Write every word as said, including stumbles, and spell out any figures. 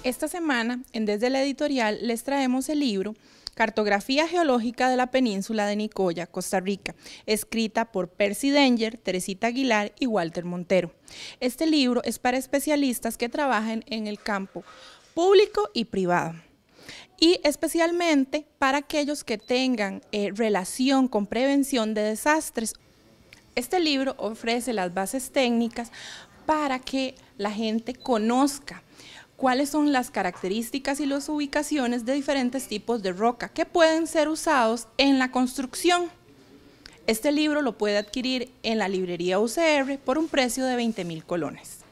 Esta semana, en Desde la Editorial, les traemos el libro Cartografía Geológica de la Península de Nicoya, Costa Rica, escrita por Percy Danger, Teresita Aguilar y Walter Montero. Este libro es para especialistas que trabajan en el campo público y privado, y especialmente para aquellos que tengan eh, relación con prevención de desastres. Este libro ofrece las bases técnicas para que la gente conozca cuáles son las características y las ubicaciones de diferentes tipos de roca que pueden ser usados en la construcción. Este libro lo puede adquirir en la librería U C R por un precio de veinte mil colones.